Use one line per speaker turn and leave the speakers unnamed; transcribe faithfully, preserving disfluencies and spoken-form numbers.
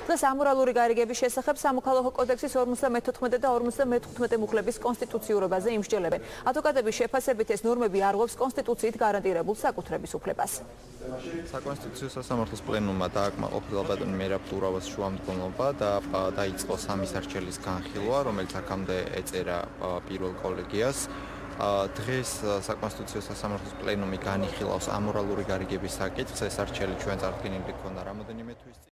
დღეს ამორალური გარიგების შესახებ სამოქალაქო კოდექსის ორმოცდამეთოთხმეტე და ორმოცდამეთხუთმეტე მუხლების კონსტიტუციურობაზე იმსჯელებენ. ადვოკატების შეფასებით ეს ნორმები არ ღვევს კონსტიტუციით გარანტირებულ საკუთრების უფლებას.
საკონსტიტუციო სასამართლოს პლენუმმა დააკმაყოფილა ბატონი მერაბ ტურავას შუამდგომლობა და დაიწყო სამი სარჩელის განხილვა, რომელიც აქამდე ეწერა პირველ კოლეგიას. დღეს საკონსტიტუციო სასამართლოს პლენუმი განიხილავს ამორალური გარიგების საკითხს. ეს არჩელი ჩვენ წარდგენილი ქონდა რამოდენიმე თვის